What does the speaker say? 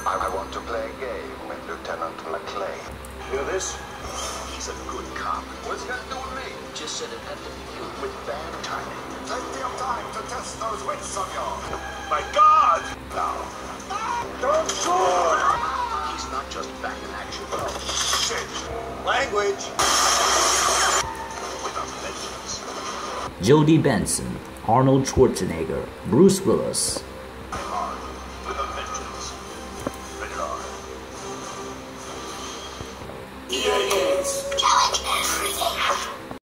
I want to play a game with Lieutenant McClane. Hear this? He's a good cop. What's it got to do with me? Just said it had to be you with bad timing. Plenty of time to test those wits of yours. My God! Now. Don't shoot! He's not just back in action. Oh, shit. Language. With a vengeance. Jodie Benson, Arnold Schwarzenegger, Bruce Willis.